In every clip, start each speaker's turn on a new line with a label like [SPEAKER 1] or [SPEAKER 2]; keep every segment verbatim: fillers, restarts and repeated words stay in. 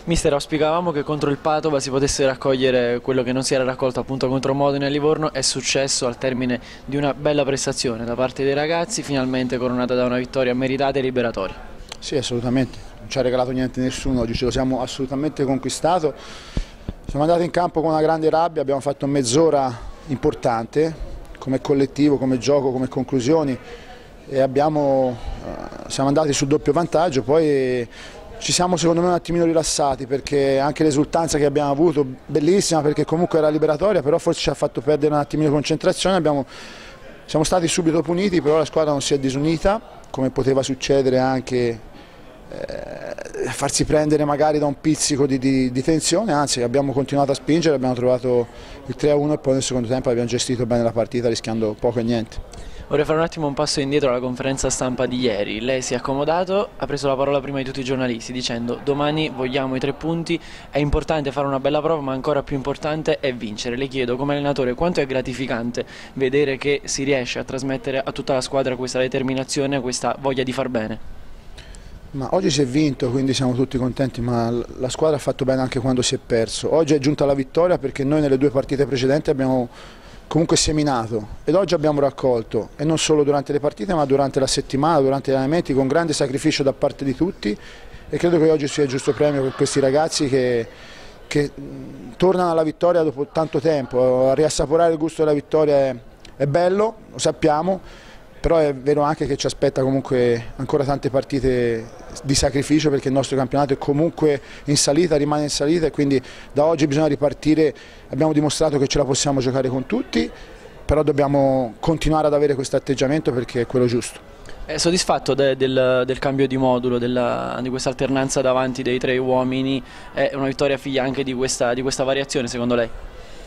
[SPEAKER 1] Mister, auspicavamo che contro il Padova si potesse raccogliere quello che non si era raccolto appunto contro Modena e Livorno. È successo al termine di una bella prestazione da parte dei ragazzi, finalmente coronata da una vittoria meritata e liberatoria.
[SPEAKER 2] Sì, assolutamente, non ci ha regalato niente nessuno, oggi ce lo siamo assolutamente conquistato. Siamo andati in campo con una grande rabbia, abbiamo fatto mezz'ora importante come collettivo, come gioco, come conclusioni e abbiamo, siamo andati sul doppio vantaggio, poi ci siamo secondo me un attimino rilassati perché anche l'esultanza che abbiamo avuto, bellissima perché comunque era liberatoria, però forse ci ha fatto perdere un attimino di concentrazione, abbiamo, siamo stati subito puniti, però la squadra non si è disunita, come poteva succedere anche eh, farsi prendere magari da un pizzico di, di, di tensione, anzi abbiamo continuato a spingere, abbiamo trovato il tre a uno e poi nel secondo tempo abbiamo gestito bene la partita rischiando poco e niente.
[SPEAKER 1] Vorrei fare un attimo un passo indietro alla conferenza stampa di ieri. Lei si è accomodato, ha preso la parola prima di tutti i giornalisti dicendo: domani vogliamo i tre punti, è importante fare una bella prova ma ancora più importante è vincere. Le chiedo come allenatore quanto è gratificante vedere che si riesce a trasmettere a tutta la squadra questa determinazione, questa voglia di far bene.
[SPEAKER 2] Ma oggi si è vinto, quindi siamo tutti contenti, ma la squadra ha fatto bene anche quando si è perso. Oggi è giunta la vittoria perché noi nelle due partite precedenti abbiamo comunque seminato ed oggi abbiamo raccolto, e non solo durante le partite ma durante la settimana, durante gli allenamenti, con grande sacrificio da parte di tutti, e credo che oggi sia il giusto premio per questi ragazzi che, che tornano alla vittoria dopo tanto tempo. A riassaporare il gusto della vittoria è, è bello, lo sappiamo, però è vero anche che ci aspetta comunque ancora tante partite di sacrificio perché il nostro campionato è comunque in salita, rimane in salita, e quindi da oggi bisogna ripartire. Abbiamo dimostrato che ce la possiamo giocare con tutti, però dobbiamo continuare ad avere questo atteggiamento perché è quello giusto.
[SPEAKER 1] È soddisfatto de, del, del cambio di modulo, della, di questa alternanza davanti dei tre uomini? È una vittoria figlia anche di questa, di questa variazione secondo lei?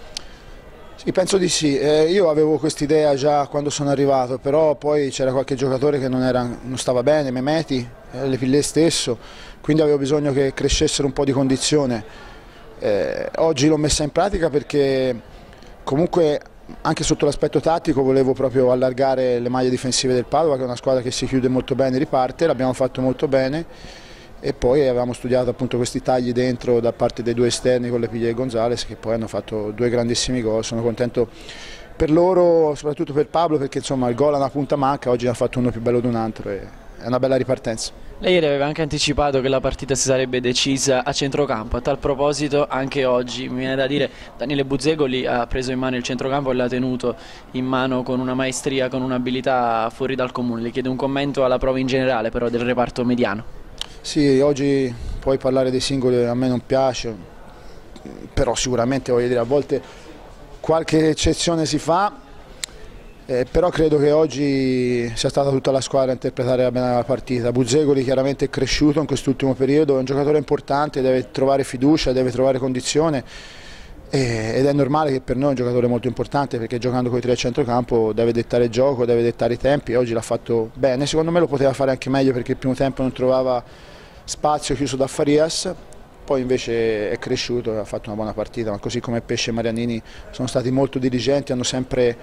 [SPEAKER 2] Sì, penso di sì. Eh, io avevo quest'idea già quando sono arrivato, però poi c'era qualche giocatore che non, era, non stava bene, Memeti, eh, Le Pillé stesso, quindi avevo bisogno che crescessero un po' di condizione. Eh, oggi l'ho messa in pratica perché comunque anche sotto l'aspetto tattico volevo proprio allargare le maglie difensive del Padova, che è una squadra che si chiude molto bene e riparte, l'abbiamo fatto molto bene. E poi avevamo studiato appunto questi tagli dentro da parte dei due esterni con Le Pillé e Gonzales, che poi hanno fatto due grandissimi gol. Sono contento per loro, soprattutto per Pablo, perché insomma il gol a una punta manca, oggi ne ha fatto uno più bello di un altro e è una bella ripartenza.
[SPEAKER 1] Lei ieri aveva anche anticipato che la partita si sarebbe decisa a centrocampo. A tal proposito anche oggi mi viene da dire Daniele Buzzegoli ha preso in mano il centrocampo e l'ha tenuto in mano con una maestria, con un'abilità fuori dal comune. Le chiedo un commento alla prova in generale però del reparto mediano.
[SPEAKER 2] Sì, oggi poi parlare dei singoli a me non piace, però sicuramente voglio dire, a volte qualche eccezione si fa, eh, però credo che oggi sia stata tutta la squadra a interpretare bene la partita. Buzzegoli chiaramente è cresciuto in quest'ultimo periodo, è un giocatore importante, deve trovare fiducia, deve trovare condizione, eh, ed è normale che per noi è un giocatore molto importante perché giocando con i tre a centrocampo deve dettare il gioco, deve dettare i tempi, e oggi l'ha fatto bene. Secondo me lo poteva fare anche meglio perché il primo tempo non trovava spazio, chiuso da Farias, poi invece è cresciuto e ha fatto una buona partita, ma così come Pesce e Marianini sono stati molto diligenti, hanno sempre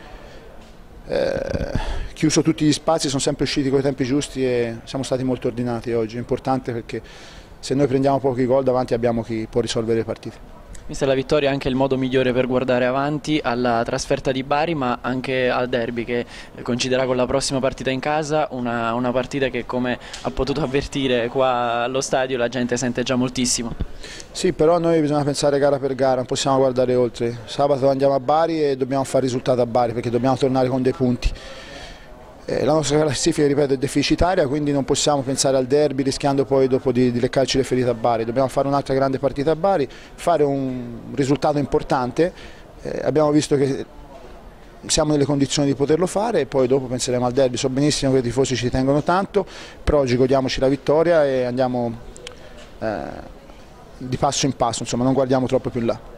[SPEAKER 2] eh, chiuso tutti gli spazi, sono sempre usciti con i tempi giusti e siamo stati molto ordinati oggi. È importante perché se noi prendiamo pochi gol davanti abbiamo chi può risolvere le partite.
[SPEAKER 1] Mister, la vittoria è anche il modo migliore per guardare avanti alla trasferta di Bari ma anche al derby che coinciderà con la prossima partita in casa, una, una partita che come ha potuto avvertire qua allo stadio la gente sente già moltissimo.
[SPEAKER 2] Sì, però noi bisogna pensare gara per gara, non possiamo guardare oltre. Sabato andiamo a Bari e dobbiamo fare risultato a Bari perché dobbiamo tornare con dei punti. La nostra classifica, ripeto, è deficitaria, quindi non possiamo pensare al derby rischiando poi dopo di, di leccarci le ferite a Bari. Dobbiamo fare un'altra grande partita a Bari, fare un risultato importante, eh, abbiamo visto che siamo nelle condizioni di poterlo fare e poi dopo penseremo al derby. So benissimo che i tifosi ci tengono tanto, però oggi godiamoci la vittoria e andiamo eh, di passo in passo, insomma non guardiamo troppo più in là.